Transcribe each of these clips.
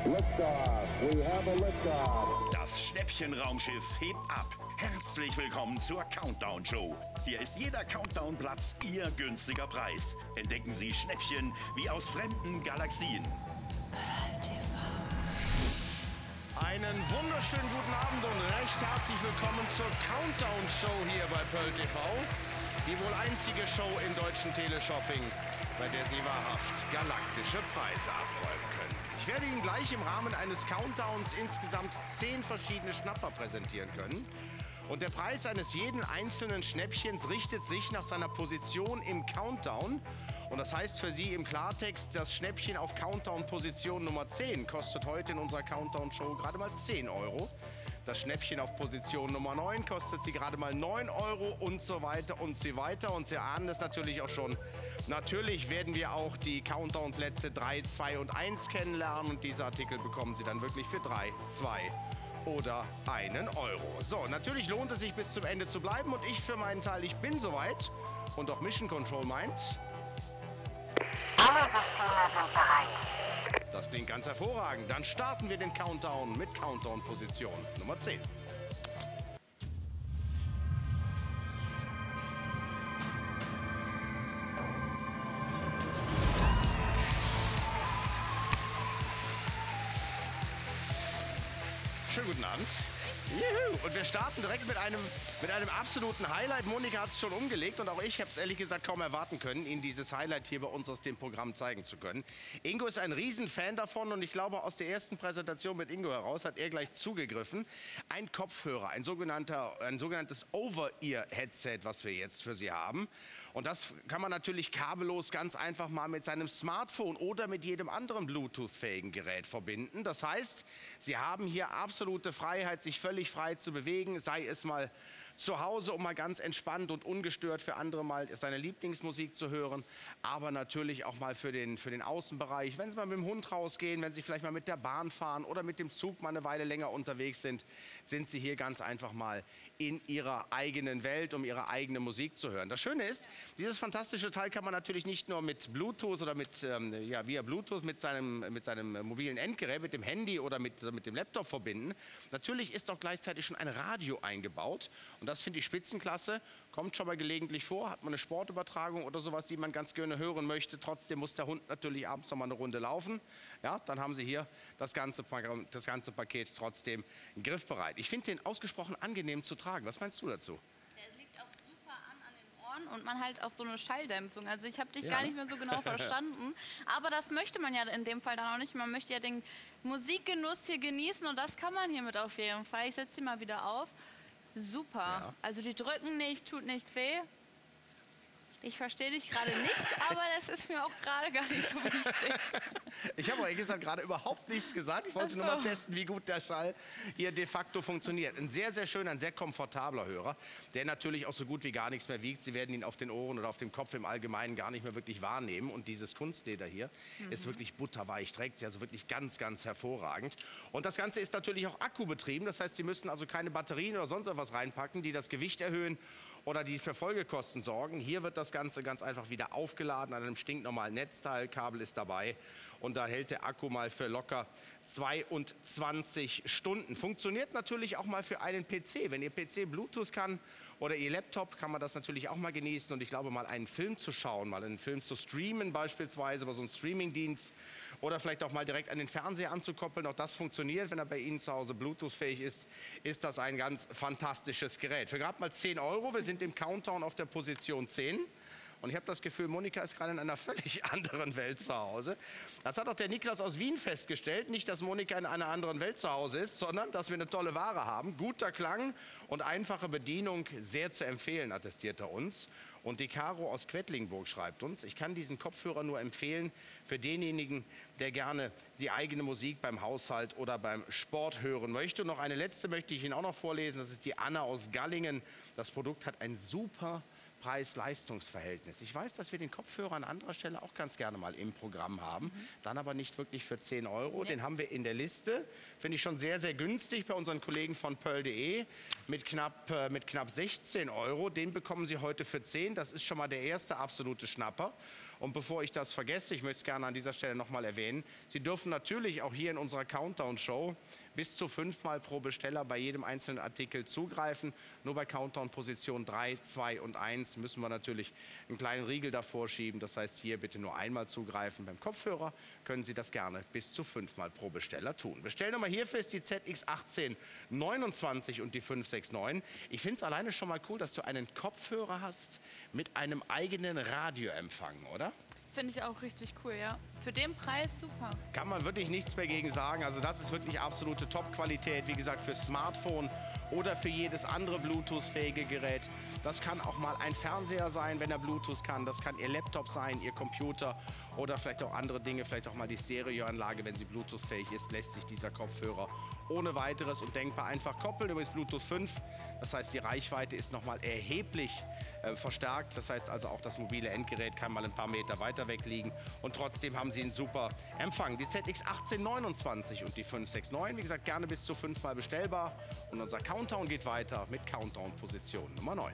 Liftoff. We have a liftoff. Das Schnäppchenraumschiff hebt ab. Herzlich willkommen zur Countdown-Show. Hier ist jeder Countdown-Platz Ihr günstiger Preis. Entdecken Sie Schnäppchen wie aus fremden Galaxien. Einen wunderschönen guten Abend und recht herzlich willkommen zur Countdown-Show hier bei Pearl TV. Die wohl einzige Show im deutschen Teleshopping, bei der Sie wahrhaft galaktische Preise abräumen können. Ich werde Ihnen gleich im Rahmen eines Countdowns insgesamt 10 verschiedene Schnapper präsentieren können. Und der Preis eines jeden einzelnen Schnäppchens richtet sich nach seiner Position im Countdown. Und das heißt für Sie im Klartext, das Schnäppchen auf Countdown-Position Nummer 10 kostet heute in unserer Countdown-Show gerade mal 10 Euro. Das Schnäppchen auf Position Nummer 9 kostet Sie gerade mal 9 Euro und so weiter und so weiter. Und Sie ahnen es natürlich auch schon. Natürlich werden wir auch die Countdown-Plätze 3, 2 und 1 kennenlernen. Und diese Artikel bekommen Sie dann wirklich für 3, 2 oder 1 Euro. So, natürlich lohnt es sich bis zum Ende zu bleiben. Und ich für meinen Teil, ich bin soweit. Und auch Mission Control meint... Alle Systeme sind bereit. Das klingt ganz hervorragend. Dann starten wir den Countdown mit Countdown-Position Nummer 10. Schönen guten Abend. Juhu. Und wir starten direkt mit einem absoluten Highlight. Monika hat es schon umgelegt und auch ich habe es ehrlich gesagt kaum erwarten können, Ihnen dieses Highlight hier bei uns aus dem Programm zeigen zu können. Ingo ist ein Riesenfan davon und ich glaube, aus der ersten Präsentation mit Ingo heraus hat er gleich zugegriffen. Ein Kopfhörer, ein sogenanntes Over-Ear-Headset, was wir jetzt für Sie haben. Und das kann man natürlich kabellos ganz einfach mal mit seinem Smartphone oder mit jedem anderen Bluetooth-fähigen Gerät verbinden. Das heißt, Sie haben hier absolute Freiheit, sich völlig frei zu bewegen, sei es mal zu Hause, um mal ganz entspannt und ungestört für andere mal seine Lieblingsmusik zu hören, aber natürlich auch mal für den Außenbereich, wenn Sie mal mit dem Hund rausgehen, wenn Sie vielleicht mal mit der Bahn fahren oder mit dem Zug mal eine Weile länger unterwegs sind Sie hier ganz einfach mal in Ihrer eigenen Welt, um Ihre eigene Musik zu hören. Das Schöne ist, dieses fantastische Teil kann man natürlich nicht nur mit Bluetooth oder via Bluetooth mit seinem mobilen Endgerät, mit dem Handy oder mit dem Laptop verbinden. Natürlich ist auch gleichzeitig schon ein Radio eingebaut. Und das finde ich spitzenklasse, kommt schon mal gelegentlich vor, hat man eine Sportübertragung oder sowas, die man ganz gerne hören möchte. Trotzdem muss der Hund natürlich abends noch mal eine Runde laufen. Ja, dann haben Sie hier das ganze Paket trotzdem griffbereit. Ich finde den ausgesprochen angenehm zu tragen. Was meinst du dazu? Der liegt auch super an den Ohren und man halt auch so eine Schalldämpfung. Also ich habe dich gar nicht mehr so genau verstanden. Aber das möchte man ja in dem Fall dann auch nicht. Man möchte ja den Musikgenuss hier genießen und das kann man hiermit auf jeden Fall. Ich setze sie mal wieder auf. Super. Ja. Also die drücken nicht, tut nicht weh. Ich verstehe dich gerade nicht, aber das ist mir auch gerade gar nicht so wichtig. Ich habe ehrlich gesagt gerade überhaupt nichts gesagt. Ich wollte nur mal testen, wie gut der Schall hier de facto funktioniert. Ein sehr, sehr schöner, ein sehr komfortabler Hörer, der natürlich auch so gut wie gar nichts mehr wiegt. Sie werden ihn auf den Ohren oder auf dem Kopf im Allgemeinen gar nicht mehr wirklich wahrnehmen. Und dieses Kunstleder hier ist wirklich butterweich, trägt sie also wirklich ganz, ganz hervorragend. Und das Ganze ist natürlich auch akkubetrieben. Das heißt, Sie müssen also keine Batterien oder sonst etwas reinpacken, die das Gewicht erhöhen oder die für Folgekosten sorgen. Hier wird das Ganze ganz einfach wieder aufgeladen an einem stinknormalen Netzteil. Kabel ist dabei und da hält der Akku mal für locker 22 Stunden. Funktioniert natürlich auch mal für einen PC. Wenn Ihr PC Bluetooth kann oder Ihr Laptop, kann man das natürlich auch mal genießen. Und ich glaube, mal einen Film zu schauen, mal einen Film zu streamen beispielsweise über so einen Streamingdienst oder vielleicht auch mal direkt an den Fernseher anzukoppeln. Auch das funktioniert, wenn er bei Ihnen zu Hause Bluetooth-fähig ist, ist das ein ganz fantastisches Gerät. Für gerade mal 10 Euro, wir sind im Countdown auf der Position 10. Und ich habe das Gefühl, Monika ist gerade in einer völlig anderen Welt zu Hause. Das hat auch der Niklas aus Wien festgestellt. Nicht, dass Monika in einer anderen Welt zu Hause ist, sondern dass wir eine tolle Ware haben. Guter Klang und einfache Bedienung, sehr zu empfehlen, attestiert er uns. Und die Caro aus Quedlinburg schreibt uns, ich kann diesen Kopfhörer nur empfehlen für denjenigen, der gerne die eigene Musik beim Haushalt oder beim Sport hören möchte. Und noch eine letzte möchte ich Ihnen auch noch vorlesen. Das ist die Anna aus Gallingen. Das Produkt hat ein super Preis-Leistungs-Verhältnis. Ich weiß, dass wir den Kopfhörer an anderer Stelle auch ganz gerne mal im Programm haben, dann aber nicht wirklich für 10 Euro. Den haben wir in der Liste, finde ich schon sehr, sehr günstig bei unseren Kollegen von Pearl.de mit knapp 16 Euro. Den bekommen Sie heute für 10. Das ist schon mal der erste absolute Schnapper. Und bevor ich das vergesse, ich möchte es gerne an dieser Stelle nochmal erwähnen, Sie dürfen natürlich auch hier in unserer Countdown-Show bis zu 5-mal pro Besteller bei jedem einzelnen Artikel zugreifen. Nur bei Countdown-Position 3, 2 und 1 müssen wir natürlich einen kleinen Riegel davor schieben. Das heißt, hier bitte nur einmal zugreifen. Beim Kopfhörer können Sie das gerne bis zu 5-mal pro Besteller tun. Bestellnummer hierfür ist die ZX1829 und die 569. Ich finde es alleine schon mal cool, dass du einen Kopfhörer hast mit einem eigenen Radioempfang, oder? Finde ich auch richtig cool, ja. Für den Preis super. Kann man wirklich nichts mehr gegen sagen. Also das ist wirklich absolute Top-Qualität. Wie gesagt, für Smartphone oder für jedes andere Bluetooth-fähige Gerät. Das kann auch mal ein Fernseher sein, wenn er Bluetooth kann. Das kann Ihr Laptop sein, Ihr Computer oder vielleicht auch andere Dinge. Vielleicht auch mal die Stereoanlage, wenn sie Bluetooth-fähig ist, lässt sich dieser Kopfhörer ohne weiteres und denkbar einfach koppeln über das Bluetooth 5. Das heißt, die Reichweite ist nochmal erheblich verstärkt. Das heißt also, auch das mobile Endgerät kann mal ein paar Meter weiter weg liegen. Und trotzdem haben Sie einen super Empfang. Die ZX1829 und die 569, wie gesagt, gerne bis zu 5-mal bestellbar. Und unser Countdown geht weiter mit Countdown-Position Nummer 9.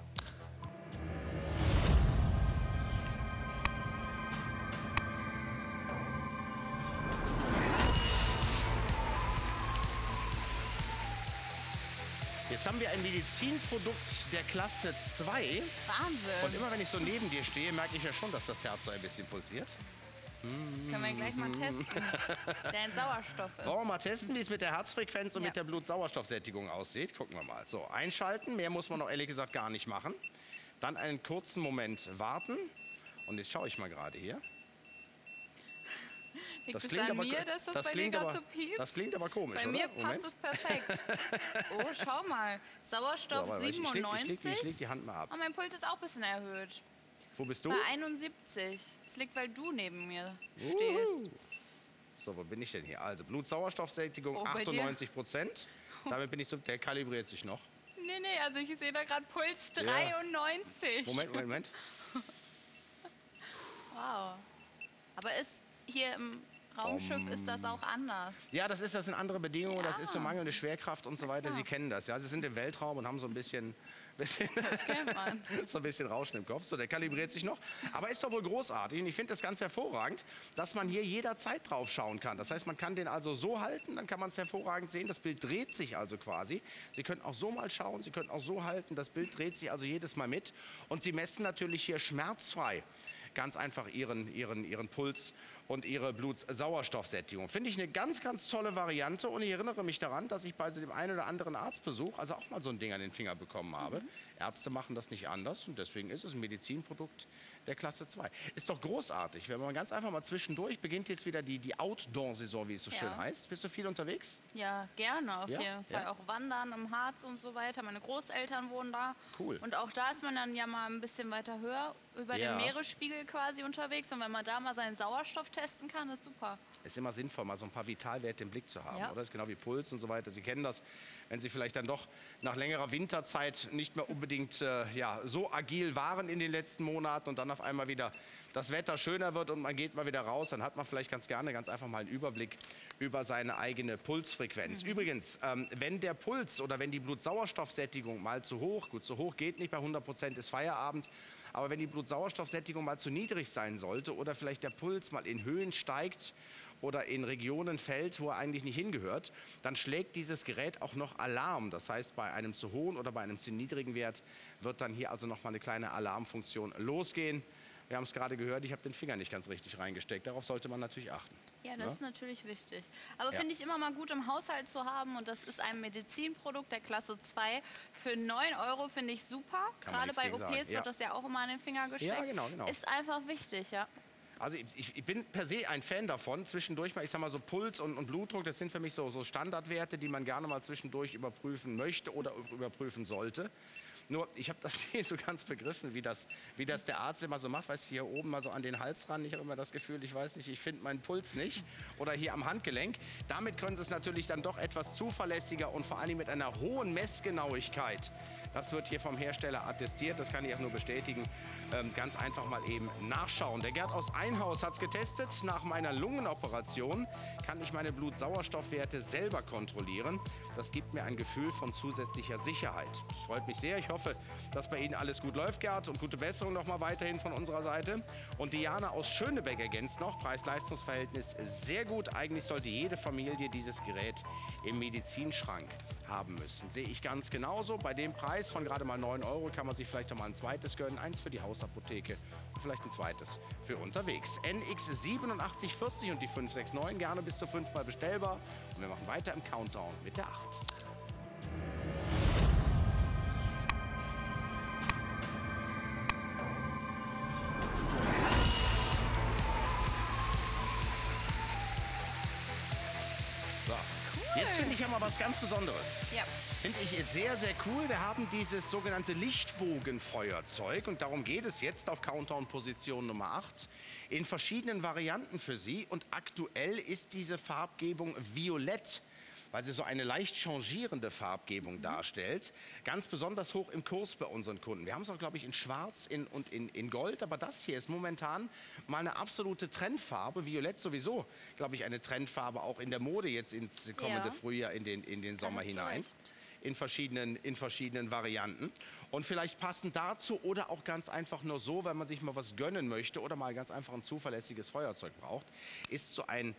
Jetzt haben wir ein Medizinprodukt der Klasse 2. Wahnsinn. Und immer wenn ich so neben dir stehe, merke ich ja schon, dass das Herz so ein bisschen pulsiert. Können wir gleich mal testen, der ein Sauerstoff ist. Wollen wir mal testen, wie es mit der Herzfrequenz und Ja. mit der Blutsauerstoffsättigung aussieht? Gucken wir mal. So, einschalten. Mehr muss man noch ehrlich gesagt gar nicht machen. Dann einen kurzen Moment warten. Und jetzt schaue ich mal gerade hier. Liegt es an mir, dass das bei dir gerade so piepst? Das klingt aber komisch, Bei oder? mir passt es perfekt. Oh, schau mal. Sauerstoff So, aber ich 97. leg die Hand mal ab. Oh, mein Puls ist auch ein bisschen erhöht. Wo bist du? Bei 71. Das liegt, weil du neben mir stehst. So, wo bin ich denn hier? Also, Blutsauerstoffsättigung Oh, bei dir? 98%. Damit bin ich so, der kalibriert sich noch. Nee, also ich sehe da gerade Puls 93. Moment. Wow. Aber ist hier im Raumschiff ist das auch anders. Ja, das sind andere Bedingungen, Ja. das ist so mangelnde Schwerkraft und so weiter. Sie kennen das, ja. Sie sind im Weltraum und haben so ein bisschen Das kennt man. so ein bisschen Rauschen im Kopf. So, der kalibriert sich noch. Aber ist doch wohl großartig. Und ich finde das ganz hervorragend, dass man hier jederzeit drauf schauen kann. Das heißt, man kann den also so halten, dann kann man es hervorragend sehen. Das Bild dreht sich also quasi. Sie können auch so mal schauen, Sie können auch so halten. Das Bild dreht sich also jedes Mal mit. Und Sie messen natürlich hier schmerzfrei ganz einfach ihren Puls und ihre Blutsauerstoffsättigung. Finde ich eine ganz, ganz tolle Variante. Und ich erinnere mich daran, dass ich bei so dem einen oder anderen Arztbesuch also auch mal so ein Ding an den Finger bekommen habe. Ärzte machen das nicht anders und deswegen ist es ein Medizinprodukt der Klasse 2. Ist doch großartig, wenn man ganz einfach mal zwischendurch, beginnt jetzt wieder die Outdoor-Saison, wie es so schön heißt. Bist du viel unterwegs? Ja, gerne, auf Ja? jeden Fall. Ja. Auch wandern im Harz und so weiter. Meine Großeltern wohnen da. Cool. Und auch da ist man dann ja mal ein bisschen weiter höher, über Ja. den Meeresspiegel quasi unterwegs. Und wenn man da mal seinen Sauerstoff testen kann, ist super. Ist immer sinnvoll, mal so ein paar Vitalwerte im Blick zu haben, Ja. oder? Das ist genau wie Puls und so weiter. Sie kennen das, wenn Sie vielleicht dann doch nach längerer Winterzeit nicht mehr unbedingt so agil waren in den letzten Monaten und dann auf einmal wieder das Wetter schöner wird und man geht mal wieder raus, dann hat man vielleicht ganz gerne ganz einfach mal einen Überblick über seine eigene Pulsfrequenz. Übrigens, wenn der Puls oder wenn die Blutsauerstoffsättigung mal zu hoch, gut, zu hoch geht nicht, bei 100% ist Feierabend, aber wenn die Blutsauerstoffsättigung mal zu niedrig sein sollte oder vielleicht der Puls mal in Höhen steigt oder in Regionen fällt, wo er eigentlich nicht hingehört, dann schlägt dieses Gerät auch noch Alarm. Das heißt, bei einem zu hohen oder bei einem zu niedrigen Wert wird dann hier also noch mal eine kleine Alarmfunktion losgehen. Wir haben es gerade gehört, ich habe den Finger nicht ganz richtig reingesteckt. Darauf sollte man natürlich achten. Ja, das ist natürlich wichtig. Aber Ja. finde ich immer mal gut im Haushalt zu haben. Und das ist ein Medizinprodukt der Klasse 2. Für 9 € finde ich super. Kann man Gerade nichts bei gegen OPs sagen. Ja. wird das ja auch immer an den Finger gesteckt. Ja, genau. Ist einfach wichtig, ja. Also ich bin per se ein Fan davon, zwischendurch mal, ich sag mal so Puls und Blutdruck, das sind für mich so Standardwerte, die man gerne mal zwischendurch überprüfen möchte oder überprüfen sollte. Nur, ich habe das nicht so ganz begriffen, wie das der Arzt immer so macht. Weißt du, hier oben mal so an den Hals ran. Ich habe immer das Gefühl, ich weiß nicht, ich finde meinen Puls nicht. Oder hier am Handgelenk. Damit können Sie es natürlich dann doch etwas zuverlässiger und vor allem mit einer hohen Messgenauigkeit. Das wird hier vom Hersteller attestiert, das kann ich auch nur bestätigen. Ganz einfach mal eben nachschauen. Der Gerd aus Einhaus hat es getestet. Nach meiner Lungenoperation kann ich meine Blutsauerstoffwerte selber kontrollieren. Das gibt mir ein Gefühl von zusätzlicher Sicherheit. Das freut mich sehr. Ich hoffe, dass bei Ihnen alles gut läuft, Gerd, und gute Besserung nochmal weiterhin von unserer Seite. Und Diana aus Schönebeck ergänzt noch, Preis-Leistungs-Verhältnis sehr gut. Eigentlich sollte jede Familie dieses Gerät im Medizinschrank haben müssen. Sehe ich ganz genauso. Bei dem Preis von gerade mal 9 € kann man sich vielleicht noch mal ein zweites gönnen. Eins für die Hausapotheke und vielleicht ein zweites für unterwegs. NX 8740 und die 569 gerne bis zu 5-mal bestellbar. Und wir machen weiter im Countdown mit der 8. Jetzt finde ich ja mal was ganz Besonderes. Ja. Finde ich sehr, sehr cool. Wir haben dieses sogenannte Lichtbogenfeuerzeug und darum geht es jetzt auf Countdown-Position Nummer 8 in verschiedenen Varianten für Sie. Und aktuell ist diese Farbgebung violett, weil sie so eine leicht changierende Farbgebung darstellt. Ganz besonders hoch im Kurs bei unseren Kunden. Wir haben es auch, glaube ich, in Schwarz und in Gold, aber das hier ist momentan mal eine absolute Trendfarbe. Violett sowieso, glaube ich, eine Trendfarbe auch in der Mode jetzt ins kommende Frühjahr, in den Sommer hinein. In verschiedenen Varianten. Und vielleicht passend dazu oder auch ganz einfach nur so, wenn man sich mal was gönnen möchte oder mal ganz einfach ein zuverlässiges Feuerzeug braucht, ist so ein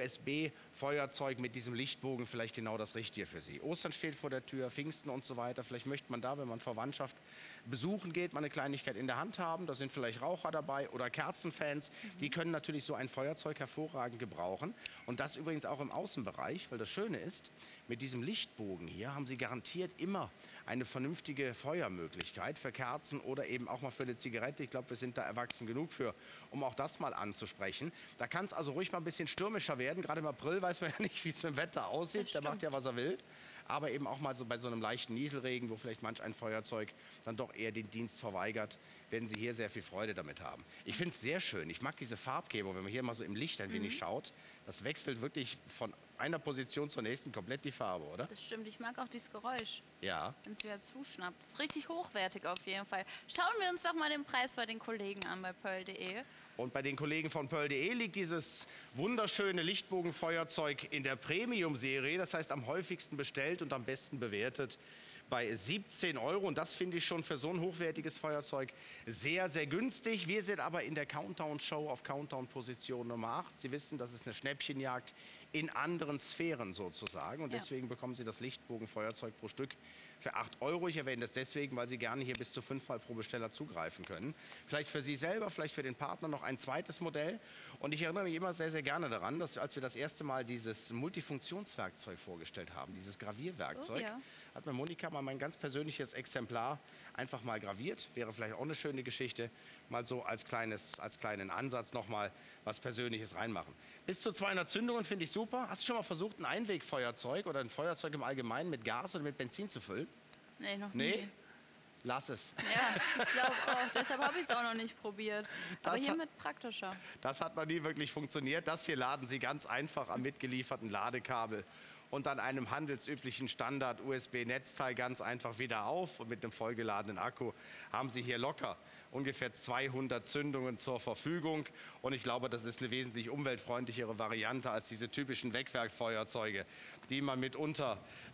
USB-Feuerzeug mit diesem Lichtbogen vielleicht genau das Richtige für Sie. Ostern steht vor der Tür, Pfingsten und so weiter. Vielleicht möchte man da, wenn man Verwandtschaft besuchen geht, mal eine Kleinigkeit in der Hand haben. Da sind vielleicht Raucher dabei oder Kerzenfans. Die können natürlich so ein Feuerzeug hervorragend gebrauchen. Und das übrigens auch im Außenbereich, weil das Schöne ist, mit diesem Lichtbogen hier haben Sie garantiert immer eine vernünftige Feuermöglichkeit für Kerzen oder eben auch mal für eine Zigarette. Ich glaube, wir sind da erwachsen genug für, um auch das mal anzusprechen. Da kann es also ruhig mal ein bisschen stürmischer werden. Gerade im April weiß man ja nicht, wie es mit dem Wetter aussieht. Der macht ja, was er will. Aber eben auch mal so bei so einem leichten Nieselregen, wo vielleicht manch ein Feuerzeug dann doch eher den Dienst verweigert, werden Sie hier sehr viel Freude damit haben. Ich finde es sehr schön. Ich mag diese Farbgebung, wenn man hier mal so im Licht ein wenig schaut. Das wechselt wirklich von einer Position zur nächsten komplett die Farbe, oder? Das stimmt, ich mag auch dieses Geräusch, Ja. wenn es wieder zuschnappt. Das ist richtig hochwertig auf jeden Fall. Schauen wir uns doch mal den Preis bei den Kollegen an bei Pearl.de. Und bei den Kollegen von Pearl.de liegt dieses wunderschöne Lichtbogenfeuerzeug in der Premium-Serie, das heißt am häufigsten bestellt und am besten bewertet, bei 17 €. Und das finde ich schon für so ein hochwertiges Feuerzeug sehr, sehr günstig. Wir sind aber in der Countdown-Show auf Countdown-Position Nummer 8. Sie wissen, das ist eine Schnäppchenjagd in anderen Sphären sozusagen. Und deswegen bekommen Sie das Lichtbogenfeuerzeug pro Stück für 8 €. Ich erwähne das deswegen, weil Sie gerne hier bis zu 5-mal pro Besteller zugreifen können. Vielleicht für Sie selber, vielleicht für den Partner noch ein zweites Modell. Und ich erinnere mich immer sehr, sehr gerne daran, dass als wir das erste Mal dieses Multifunktionswerkzeug vorgestellt haben, dieses Gravierwerkzeug, hat mir Monika mal mein ganz persönliches Exemplar einfach mal graviert. Wäre vielleicht auch eine schöne Geschichte, mal so als kleinen Ansatz nochmal was Persönliches reinmachen. Bis zu 200 Zündungen finde ich super. Hast du schon mal versucht, ein Einwegfeuerzeug oder ein Feuerzeug im Allgemeinen mit Gas oder mit Benzin zu füllen? Nee, noch nie. Nee? Lass es. Ja, ich glaube auch. Deshalb habe ich es auch noch nicht probiert. Aber Das hiermit praktischer. Das hat noch nie wirklich funktioniert. Das hier laden Sie ganz einfach am mitgelieferten Ladekabel und an einem handelsüblichen Standard-USB-Netzteil ganz einfach wieder auf. Und mit einem vollgeladenen Akku haben Sie hier locker ungefähr 200 Zündungen zur Verfügung. Und ich glaube, das ist eine wesentlich umweltfreundlichere Variante als diese typischen Wegwerkfeuerzeuge, die man mitunter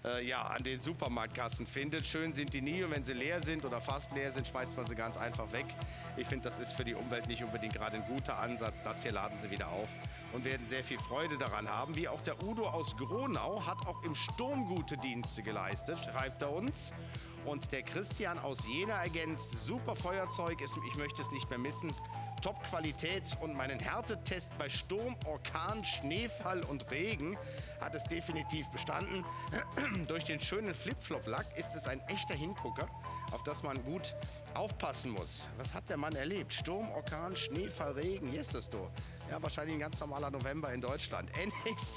an den Supermarktkassen findet. Schön sind die nie und wenn sie leer sind oder fast leer sind, schmeißt man sie ganz einfach weg. Ich finde, das ist für die Umwelt nicht unbedingt gerade ein guter Ansatz. Das hier laden Sie wieder auf und werden sehr viel Freude daran haben. Wie auch der Udo aus Gronau hat auch im Sturm gute Dienste geleistet, schreibt er uns. Und der Christian aus Jena ergänzt, super Feuerzeug, ich möchte es nicht mehr missen. Top-Qualität und meinen Härtetest bei Sturm, Orkan, Schneefall und Regen hat es definitiv bestanden. Durch den schönen Flip-Flop-Lack ist es ein echter Hingucker, auf das man gut aufpassen muss. Was hat der Mann erlebt? Sturm, Orkan, Schneefall, Regen, hier ist das doch. Ja, wahrscheinlich ein ganz normaler November in Deutschland. NX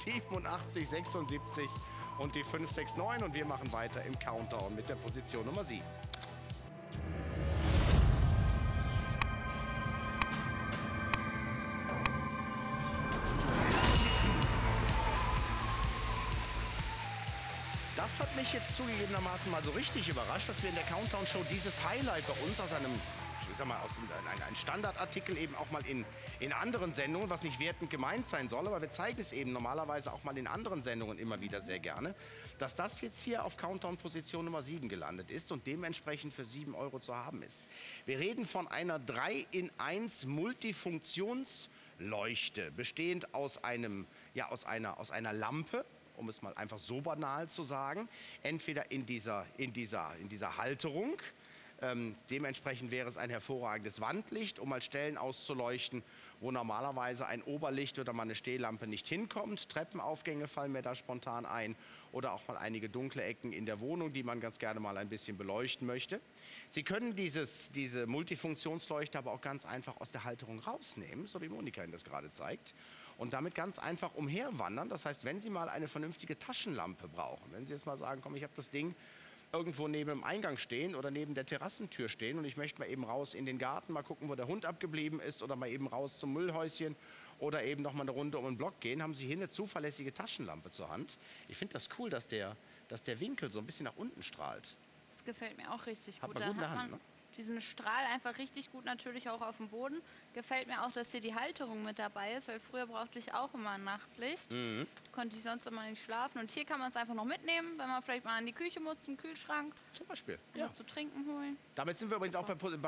8776 und die 569 und wir machen weiter im Countdown mit der Position Nummer 7. Das hat mich jetzt zugegebenermaßen mal so richtig überrascht, dass wir in der Countdown-Show dieses Highlight bei uns aus einem sag mal, ein Standardartikel eben auch mal in anderen Sendungen, was nicht wertend gemeint sein soll, aber wir zeigen es eben normalerweise auch mal in anderen Sendungen immer wieder sehr gerne, dass das jetzt hier auf Countdown-Position Nummer 7 gelandet ist und dementsprechend für 7 Euro zu haben ist. Wir reden von einer 3-in-1 Multifunktionsleuchte, bestehend aus einer Lampe, um es mal einfach so banal zu sagen, entweder in dieser Halterung. Dementsprechend wäre es ein hervorragendes Wandlicht, um mal Stellen auszuleuchten, wo normalerweise ein Oberlicht oder mal eine Stehlampe nicht hinkommt. Treppenaufgänge fallen mir da spontan ein oder auch mal einige dunkle Ecken in der Wohnung, die man ganz gerne mal ein bisschen beleuchten möchte. Sie können diese Multifunktionsleuchte aber auch ganz einfach aus der Halterung rausnehmen, so wie Monika Ihnen das gerade zeigt. Und damit ganz einfach umherwandern. Das heißt, wenn Sie mal eine vernünftige Taschenlampe brauchen, wenn Sie jetzt mal sagen, komm, ich habe das Ding irgendwo neben dem Eingang stehen oder neben der Terrassentür stehen und ich möchte mal eben raus in den Garten, mal gucken, wo der Hund abgeblieben ist oder mal eben raus zum Müllhäuschen oder eben noch mal eine Runde um den Block gehen, haben Sie hier eine zuverlässige Taschenlampe zur Hand. Ich finde das cool, dass der Winkel so ein bisschen nach unten strahlt. Das gefällt mir auch richtig Hat gut. man gut in der Hand, ne? Diesen Strahl einfach richtig gut natürlich auch auf dem Boden. Gefällt mir auch, dass hier die Halterung mit dabei ist, weil früher brauchte ich auch immer ein Nachtlicht. Konnte ich sonst immer nicht schlafen. Und hier kann man es einfach noch mitnehmen, wenn man vielleicht mal in die Küche muss, zum Kühlschrank. Zum Beispiel. Was zu trinken holen. Damit sind wir übrigens auch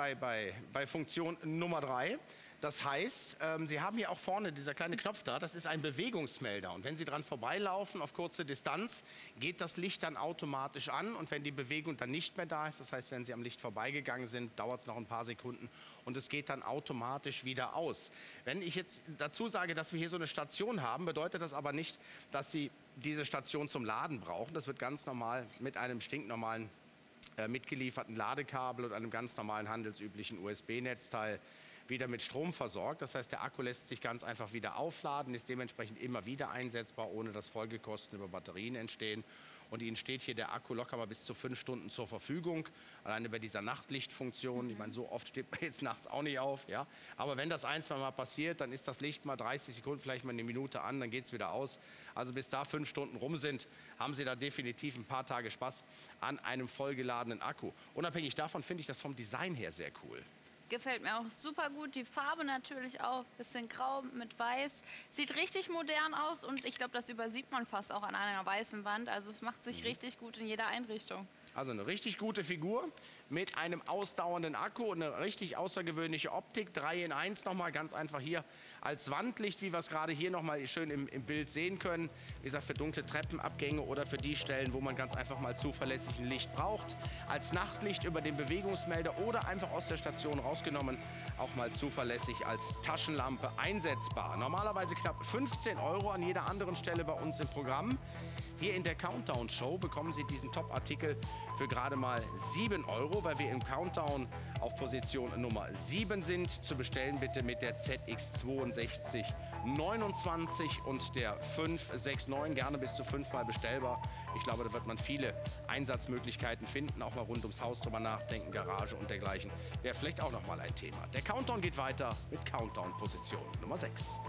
bei Funktion Nummer 3. Das heißt, Sie haben hier auch vorne dieser kleine Knopf da, das ist ein Bewegungsmelder. Und wenn Sie dran vorbeilaufen auf kurze Distanz, geht das Licht dann automatisch an. Und wenn die Bewegung dann nicht mehr da ist, das heißt, wenn Sie am Licht vorbeigegangen sind, dauert es noch ein paar Sekunden und es geht dann automatisch wieder aus. Wenn ich jetzt dazu sage, dass wir hier so eine Station haben, bedeutet das aber nicht, dass Sie diese Station zum Laden brauchen. Das wird ganz normal mit einem stinknormalen mitgelieferten Ladekabel und einem ganz normalen handelsüblichen USB-Netzteil wieder mit Strom versorgt. Das heißt, der Akku lässt sich ganz einfach wieder aufladen, ist dementsprechend immer wieder einsetzbar, ohne dass Folgekosten über Batterien entstehen. Und Ihnen steht hier der Akku locker mal bis zu 5 Stunden zur Verfügung. Alleine bei dieser Nachtlichtfunktion. Ich meine, so oft steht man jetzt nachts auch nicht auf. Ja? Aber wenn das ein, zwei Mal passiert, dann ist das Licht mal 30 Sekunden, vielleicht mal eine Minute an, dann geht es wieder aus. Also bis da 5 Stunden rum sind, haben Sie da definitiv ein paar Tage Spaß an einem vollgeladenen Akku. Unabhängig davon finde ich das vom Design her sehr cool. Gefällt mir auch super gut. Die Farbe natürlich auch. Bisschen grau mit weiß. Sieht richtig modern aus und ich glaube, das übersieht man fast auch an einer weißen Wand. Also es macht sich richtig gut in jeder Einrichtung. Also eine richtig gute Figur mit einem ausdauernden Akku und eine richtig außergewöhnliche Optik. 3 in 1 nochmal ganz einfach hier als Wandlicht, wie wir es gerade hier nochmal schön im Bild sehen können. Wie gesagt, für dunkle Treppenabgänge oder für die Stellen, wo man ganz einfach mal zuverlässig ein Licht braucht. Als Nachtlicht über den Bewegungsmelder oder einfach aus der Station rausgenommen, auch mal zuverlässig als Taschenlampe einsetzbar. Normalerweise knapp 15 Euro an jeder anderen Stelle bei uns im Programm. Hier in der Countdown-Show bekommen Sie diesen Top-Artikel für gerade mal 7 Euro, weil wir im Countdown auf Position Nummer 7 sind. Zu bestellen bitte mit der ZX6229 und der 569, gerne bis zu 5-mal bestellbar. Ich glaube, da wird man viele Einsatzmöglichkeiten finden, auch mal rund ums Haus drüber nachdenken, Garage und dergleichen. Wäre vielleicht auch noch mal ein Thema. Der Countdown geht weiter mit Countdown-Position Nummer 6.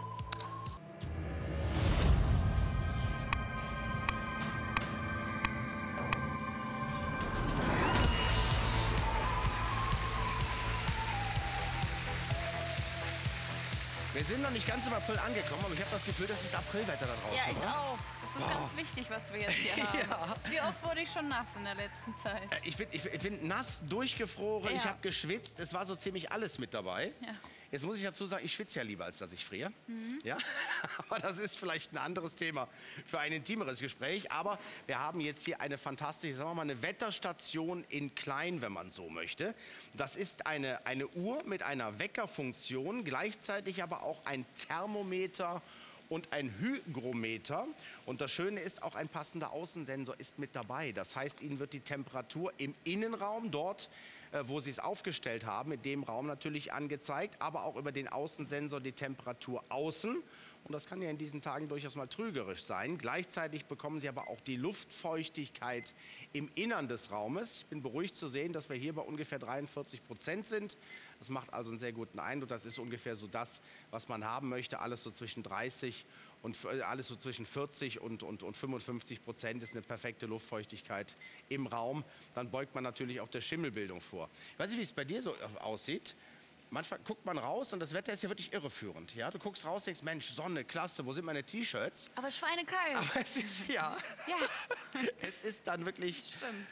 Wir sind noch nicht ganz im April angekommen, aber ich habe das Gefühl, das ist Aprilwetter da draußen. Ja, ich oder? auch. Das ist ganz wichtig, was wir jetzt hier haben. Ja. Wie oft wurde ich schon nass in der letzten Zeit? Ich bin nass, durchgefroren, Ja. ich habe geschwitzt, es war so ziemlich alles mit dabei. Ja. Jetzt muss ich dazu sagen, ich schwitze ja lieber, als dass ich friere. Ja? Aber das ist vielleicht ein anderes Thema für ein intimeres Gespräch. Aber wir haben jetzt hier eine fantastische, sagen wir mal, eine Wetterstation in klein, wenn man so möchte. Das ist eine Uhr mit einer Weckerfunktion, gleichzeitig aber auch ein Thermometer und ein Hygrometer. Und das Schöne ist, auch ein passender Außensensor ist mit dabei. Das heißt, Ihnen wird die Temperatur im Innenraum dort, wo Sie es aufgestellt haben, in dem Raum natürlich angezeigt, aber auch über den Außensensor die Temperatur außen. Und das kann ja in diesen Tagen durchaus mal trügerisch sein. Gleichzeitig bekommen Sie aber auch die Luftfeuchtigkeit im Innern des Raumes. Ich bin beruhigt zu sehen, dass wir hier bei ungefähr 43% sind. Das macht also einen sehr guten Eindruck. Das ist ungefähr so das, was man haben möchte. Alles so zwischen 30 und alles so zwischen 40 und 55% ist eine perfekte Luftfeuchtigkeit im Raum. Dann beugt man natürlich auch der Schimmelbildung vor. Ich weiß nicht, wie es bei dir so aussieht. manchmal guckt man raus und das Wetter ist ja wirklich irreführend. Ja? Du guckst raus, denkst, Mensch, Sonne, klasse, wo sind meine T-Shirts? Aber schweinekalt. Aber es ist Ja, es ist dann wirklich stimmt.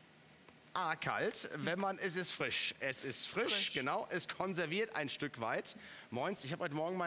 kalt, es ist frisch. Es ist frisch, genau, es konserviert ein Stück weit. Moins, ich habe heute Morgen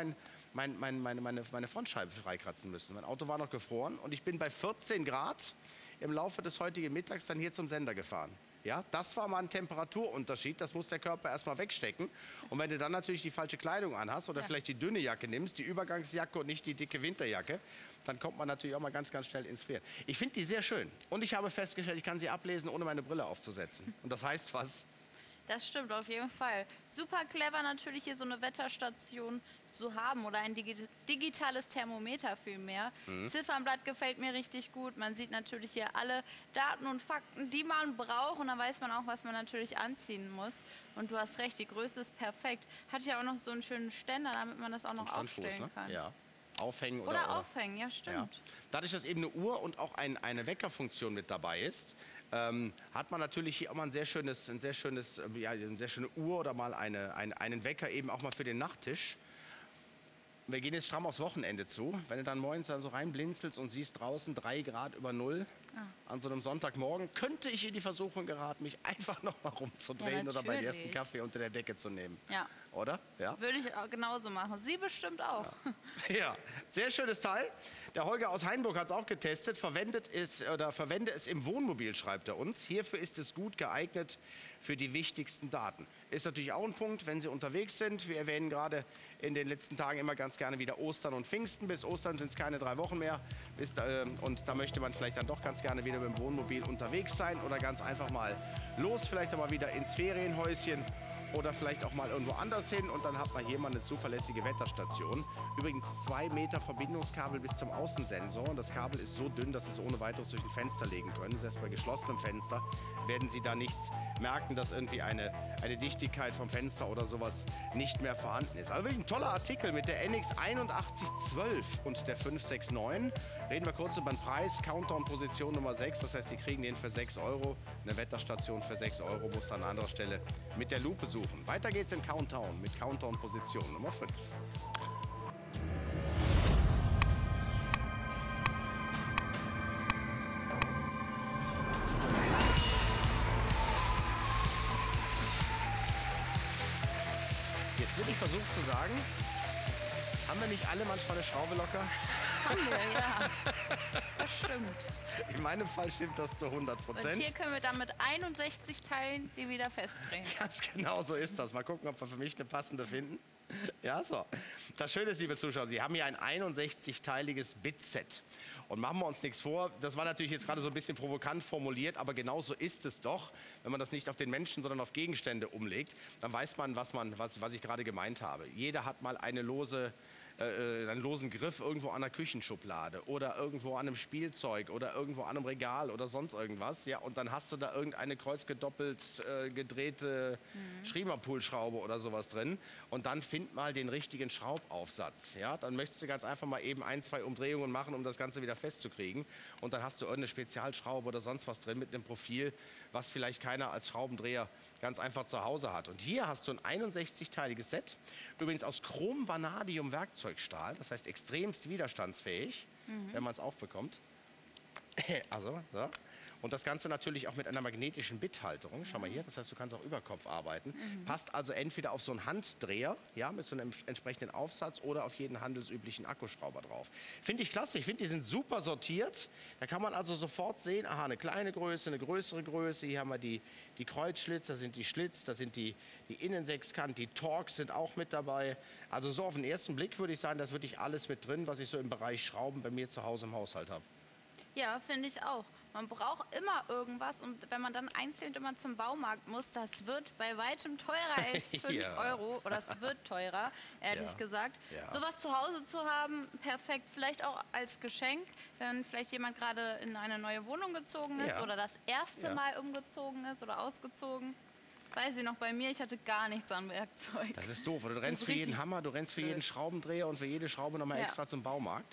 meine Frontscheibe freikratzen müssen. Mein Auto war noch gefroren und ich bin bei 14 Grad im Laufe des heutigen Mittags dann hier zum Sender gefahren. Ja, das war mal ein Temperaturunterschied, das muss der Körper erstmal wegstecken. Und wenn du dann natürlich die falsche Kleidung anhast oder vielleicht die dünne Jacke nimmst, die Übergangsjacke und nicht die dicke Winterjacke, dann kommt man natürlich auch mal ganz, ganz schnell ins Frieren. Ich finde die sehr schön und ich habe festgestellt, ich kann sie ablesen, ohne meine Brille aufzusetzen. Und das heißt was? Das stimmt auf jeden Fall. Super clever natürlich hier so eine Wetterstation zu haben oder ein digitales Thermometer vielmehr. Ziffernblatt gefällt mir richtig gut. Man sieht natürlich hier alle Daten und Fakten, die man braucht und dann weiß man auch, was man natürlich anziehen muss. Und du hast recht, die Größe ist perfekt. Hat ja auch noch so einen schönen Ständer, damit man das auch noch aufstellen kann. Ja. Aufhängen Oder aufhängen, ja stimmt. Ja. Dadurch, dass eben eine Uhr und auch eine Weckerfunktion mit dabei ist, hat man natürlich hier auch mal eine sehr schöne Uhr oder mal einen Wecker eben auch mal für den Nachttisch. Wir gehen jetzt stramm aufs Wochenende zu. Wenn du dann morgens dann so reinblinzelst und siehst draußen 3 Grad über Null an so einem Sonntagmorgen, könnte ich in die Versuchung geraten, mich einfach noch mal rumzudrehen oder meinen ersten Kaffee unter der Decke zu nehmen. Ja. Oder? Ja. Würde ich auch genauso machen. Sie bestimmt auch. Ja, sehr schönes Teil. Der Holger aus Hainburg hat es auch getestet. Verwende es im Wohnmobil, schreibt er uns. Hierfür ist es gut geeignet für die wichtigsten Daten. Ist natürlich auch ein Punkt, wenn Sie unterwegs sind. Wir erwähnen gerade in den letzten Tagen immer ganz gerne wieder Ostern und Pfingsten. Bis Ostern sind es keine 3 Wochen mehr. Und da möchte man vielleicht dann doch ganz gerne wieder mit dem Wohnmobil unterwegs sein oder ganz einfach mal los, vielleicht auch mal wieder ins Ferienhäuschen oder vielleicht auch mal irgendwo anders hin und dann hat man hier mal eine zuverlässige Wetterstation. Übrigens 2 Meter Verbindungskabel bis zum Außensensor und das Kabel ist so dünn, dass Sie es ohne weiteres durch ein Fenster legen können. Das heißt, bei geschlossenem Fenster werden Sie da nichts merken, dass irgendwie eine Dichtigkeit vom Fenster oder sowas nicht mehr vorhanden ist. Also wirklich ein toller Artikel mit der NX 8112 und der 569. Reden wir kurz über den Preis. Countdown Position Nummer 6, das heißt, Sie kriegen den für 6 Euro. Eine Wetterstation für 6 Euro muss dann an anderer Stelle mit der Lupe suchen. Weiter geht's im Countdown mit Countdown Position Nummer 5. Jetzt würde ich versucht zu sagen, haben wir nicht alle manchmal eine Schraube locker? Haben wir, ja. Das stimmt. In meinem Fall stimmt das zu 100%. Und hier können wir dann mit 61 Teilen die wieder festdrehen. Ganz genau so ist das. Mal gucken, ob wir für mich eine passende finden. Ja, so. Das Schöne ist, liebe Zuschauer, Sie haben hier ein 61-teiliges Bitset. Und machen wir uns nichts vor, das war natürlich jetzt gerade so ein bisschen provokant formuliert, aber genau so ist es doch. Wenn man das nicht auf den Menschen, sondern auf Gegenstände umlegt, dann weiß man, was ich gerade gemeint habe. Jeder hat mal einen losen Griff irgendwo an der Küchenschublade oder irgendwo an einem Spielzeug oder irgendwo an einem Regal oder sonst irgendwas. Ja, und dann hast du da irgendeine kreuzgedoppelt gedrehte Schriemerpoolschraube oder sowas drin. Und dann find mal den richtigen Schraubaufsatz. Ja, dann möchtest du ganz einfach mal eben 1, 2 Umdrehungen machen, um das Ganze wieder festzukriegen. Und dann hast du irgendeine Spezialschraube oder sonst was drin mit einem Profil, was vielleicht keiner als Schraubendreher ganz einfach zu Hause hat. Und hier hast du ein 61-teiliges Set, übrigens aus Chrom-Vanadium-Werkzeugstahl, das heißt extremst widerstandsfähig, wenn man es aufbekommt. Also, so. Und das Ganze natürlich auch mit einer magnetischen Bithalterung. Schau mal hier, das heißt, du kannst auch über Kopf arbeiten. Passt also entweder auf so einen Handdreher, ja, mit so einem entsprechenden Aufsatz oder auf jeden handelsüblichen Akkuschrauber drauf. Finde ich klasse, ich finde, die sind super sortiert. Da kann man also sofort sehen, aha, eine kleine Größe, eine größere Größe. Hier haben wir die Kreuzschlitz, da sind die Schlitz, da sind die Innensechskant, die Torx sind auch mit dabei. Also so auf den ersten Blick würde ich sagen, da ist wirklich alles mit drin, was ich so im Bereich Schrauben bei mir zu Hause im Haushalt habe. Ja, finde ich auch. Man braucht immer irgendwas und wenn man dann einzeln immer zum Baumarkt muss, das wird bei weitem teurer als 5 Euro oder es wird teurer, ehrlich gesagt. Ja. Sowas zu Hause zu haben, perfekt, vielleicht auch als Geschenk, wenn vielleicht jemand gerade in eine neue Wohnung gezogen ist oder das erste Mal umgezogen ist oder ausgezogen. Weiß ich noch, bei mir, ich hatte gar nichts an Werkzeug. Das ist doof, du rennst für jeden Hammer, du rennst für jeden Schraubendreher und für jede Schraube nochmal extra zum Baumarkt.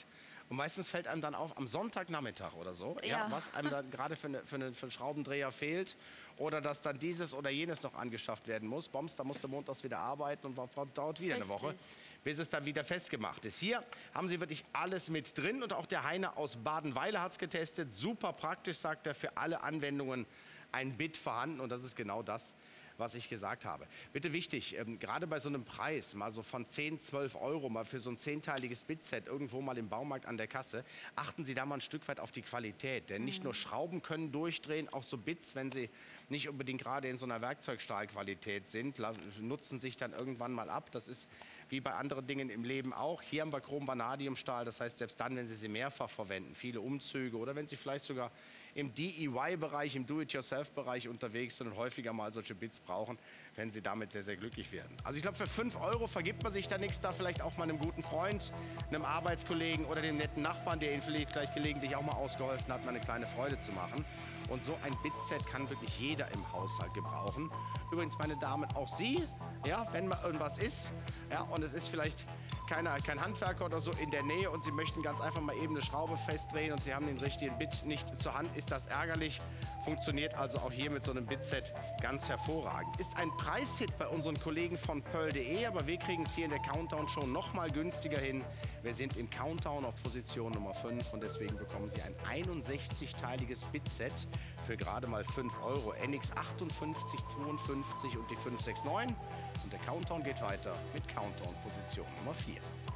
Und meistens fällt einem dann auf, am Sonntagnachmittag oder so, Ja. was einem dann gerade für einen Schraubendreher fehlt oder dass dann dieses oder jenes noch angeschafft werden muss. Bombs, da musst du montags wieder arbeiten und dauert wieder eine Richtig. Woche, bis es dann wieder festgemacht ist. Hier haben sie wirklich alles mit drin und auch der Heiner aus Badenweiler hat es getestet. Super praktisch, sagt er, für alle Anwendungen ein Bit vorhanden und das ist genau das, was ich gesagt habe. Bitte wichtig, gerade bei so einem Preis, mal so von 10, 12 Euro, mal für so ein 10-teiliges Bitset irgendwo mal im Baumarkt an der Kasse, achten Sie da mal ein Stück weit auf die Qualität. Denn nicht nur Schrauben können durchdrehen, auch so Bits, wenn sie nicht unbedingt gerade in so einer Werkzeugstahlqualität sind, nutzen sich dann irgendwann mal ab. Das ist wie bei anderen Dingen im Leben auch. Hier haben wir Chrom-Vanadiumstahl, das heißt, selbst dann, wenn Sie sie mehrfach verwenden, viele Umzüge oder wenn Sie vielleicht sogar im DIY-Bereich, im Do-it-yourself-Bereich unterwegs sind und häufiger mal solche Bits brauchen, werden Sie damit sehr, sehr glücklich werden. Also ich glaube, für 5 Euro vergibt man sich da nichts, da vielleicht auch mal einem guten Freund, einem Arbeitskollegen oder dem netten Nachbarn, der Ihnen vielleicht gelegentlich auch mal ausgeholfen hat, mal eine kleine Freude zu machen. Und so ein Bitset kann wirklich jeder im Haushalt gebrauchen. Übrigens, meine Damen, auch Sie, ja, wenn mal irgendwas ist, ja, und es ist vielleicht kein Handwerker oder so in der Nähe und Sie möchten ganz einfach mal eben eine Schraube festdrehen und Sie haben den richtigen Bit nicht zur Hand, ist das ärgerlich. Funktioniert also auch hier mit so einem Bitset ganz hervorragend. Ist ein Preishit bei unseren Kollegen von Pearl.de, aber wir kriegen es hier in der Countdown-Show noch mal günstiger hin. Wir sind im Countdown auf Position Nummer 5 und deswegen bekommen Sie ein 61-teiliges Bitset für gerade mal 5 Euro. NX 5852 und die 569. Und der Countdown geht weiter mit Countdown Position Nummer 4.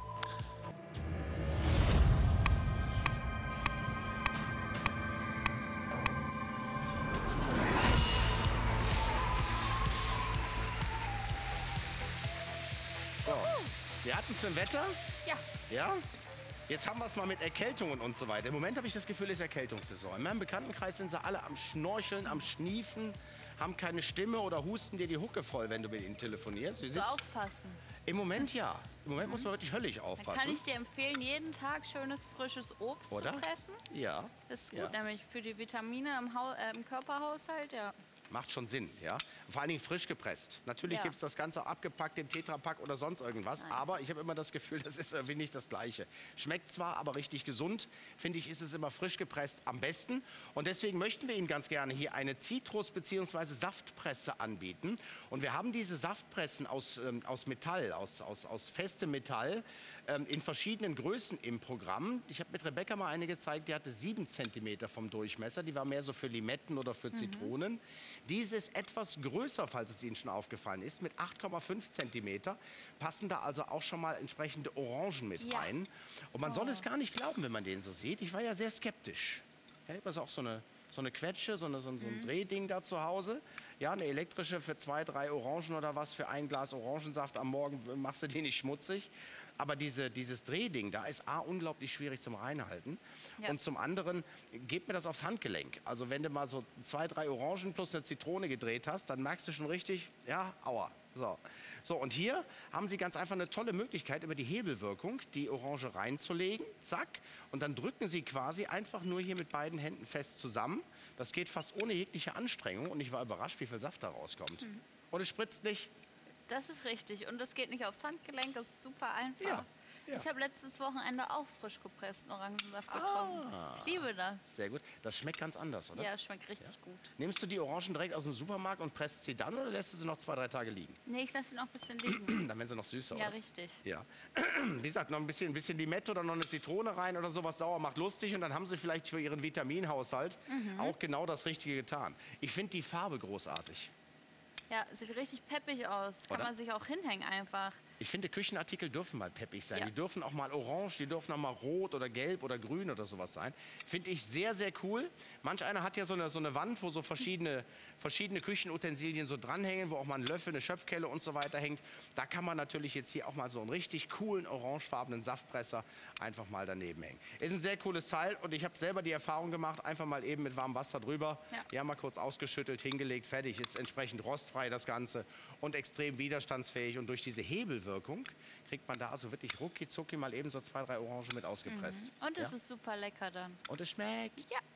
So, wir hatten es mit dem Wetter. Ja. Ja? Jetzt haben wir es mal mit Erkältungen und so weiter. Im Moment habe ich das Gefühl, es ist Erkältungssaison. In meinem Bekanntenkreis sind sie alle am Schnorcheln, am Schniefen, haben keine Stimme oder husten dir die Hucke voll, wenn du mit ihnen telefonierst. So aufpassen. Im Moment ja. Im Moment muss man wirklich höllisch Dann aufpassen. kann ich dir empfehlen, jeden Tag schönes frisches Obst Oder? zu pressen. Ja, Das ist gut, Ja. nämlich für die Vitamine im Körperhaushalt, ja. macht schon Sinn, ja. Vor allen Dingen frisch gepresst. Natürlich Ja. gibt es das Ganze abgepackt im Tetrapack oder sonst irgendwas, aber ich habe immer das Gefühl, das ist irgendwie nicht das Gleiche. Schmeckt zwar, aber richtig gesund, finde ich, ist es immer frisch gepresst am besten. Und deswegen möchten wir Ihnen ganz gerne hier eine Zitrus- bzw. Saftpresse anbieten. Und wir haben diese Saftpressen aus Metall, aus festem Metall, in verschiedenen Größen im Programm. Ich habe mit Rebecca mal eine gezeigt, die hatte 7 cm vom Durchmesser. Die war mehr so für Limetten oder für Zitronen. Diese ist etwas größer, falls es Ihnen schon aufgefallen ist, mit 8,5 cm. Passen da also auch schon mal entsprechende Orangen mit Ja. rein. Und man soll es gar nicht glauben, wenn man den so sieht. Ich war ja sehr skeptisch. Ja, ich habe auch so eine Quetsche, so ein Drehding da zu Hause. Ja, eine elektrische für 2, 3 Orangen oder was, für ein Glas Orangensaft am Morgen machst du den nicht schmutzig. Aber dieses Drehding, da ist A, unglaublich schwierig zum Reinhalten. Ja. Und zum anderen, geht mir das aufs Handgelenk. Also wenn du mal so 2, 3 Orangen plus eine Zitrone gedreht hast, dann merkst du schon richtig, ja, aua. So, und hier haben Sie ganz einfach eine tolle Möglichkeit, über die Hebelwirkung die Orange reinzulegen. Zack. Und dann drücken Sie quasi einfach nur hier mit beiden Händen fest zusammen. Das geht fast ohne jegliche Anstrengung. Und ich war überrascht, wie viel Saft da rauskommt. Und es spritzt nicht. Das ist richtig. Und das geht nicht aufs Handgelenk, das ist super einfach. Ja, ja. Ich habe letztes Wochenende auch frisch gepressten Orangensaft getrunken. Ich liebe das. Sehr gut. Das schmeckt ganz anders, oder? Ja, schmeckt richtig gut. Nimmst du die Orangen direkt aus dem Supermarkt und presst sie dann oder lässt du sie noch 2, 3 Tage liegen? Nee, ich lasse ihn noch ein bisschen liegen. Dann werden sie noch süßer, Ja, oder? richtig. Ja. Wie gesagt, noch ein bisschen Limette oder noch eine Zitrone rein oder sowas sauer macht lustig und dann haben sie vielleicht für ihren Vitaminhaushalt auch genau das Richtige getan. Ich finde die Farbe großartig. Ja, sieht richtig peppig aus. Kann Oder? man sich auch hinhängen einfach. Ich finde, Küchenartikel dürfen mal peppig sein. Ja. Die dürfen auch mal orange, die dürfen auch mal rot oder gelb oder grün oder sowas sein. Finde ich sehr, sehr cool. Manch einer hat ja so eine Wand, wo so verschiedene Küchenutensilien so dranhängen, wo auch mal ein Löffel, eine Schöpfkelle und so weiter hängt. Da kann man natürlich jetzt hier auch mal so einen richtig coolen orangefarbenen Saftpresser einfach mal daneben hängen. Ist ein sehr cooles Teil und ich habe selber die Erfahrung gemacht, einfach mal eben mit warmem Wasser drüber. Ja, mal kurz ausgeschüttelt, hingelegt, fertig. Ist entsprechend rostfrei das Ganze und extrem widerstandsfähig. Und durch diese Hebelwirkung kriegt man da also wirklich rucki zucki mal eben so 2, 3 Orangen mit ausgepresst. Und es Ja? ist super lecker dann. Und es schmeckt. Ja.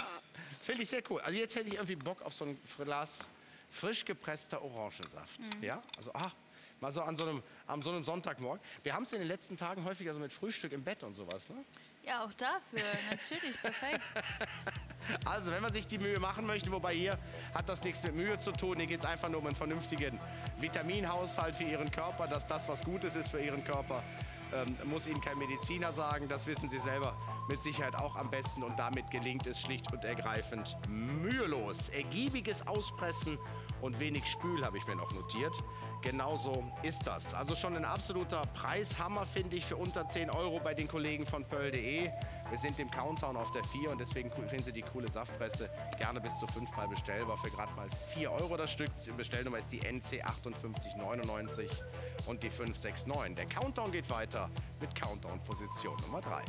Finde ich sehr cool. Also jetzt hätte ich irgendwie Bock auf so ein Glas frisch gepresster Orangensaft. Ja, also Mal so an so einem Sonntagmorgen. Wir haben es in den letzten Tagen häufiger so mit Frühstück im Bett und sowas, ne? Ja, auch dafür, natürlich, perfekt. Also, wenn man sich die Mühe machen möchte, wobei hier hat das nichts mit Mühe zu tun, hier geht es einfach nur um einen vernünftigen Vitaminhaushalt für Ihren Körper, dass das, was Gutes ist für Ihren Körper, muss Ihnen kein Mediziner sagen, das wissen Sie selber mit Sicherheit auch am besten und damit gelingt es schlicht und ergreifend mühelos. Ergiebiges Auspressen und wenig Spül habe ich mir noch notiert. Genauso ist das. Also schon ein absoluter Preishammer, finde ich, für unter 10 € bei den Kollegen von Pearl.de. Wir sind im Countdown auf der 4 und deswegen kriegen Sie die coole Saftpresse gerne bis zu 5-mal bestellbar für gerade mal 4 € das Stück. Die Bestellnummer ist die NC 5899 und die 569. Der Countdown geht weiter mit Countdown-Position Nummer 3.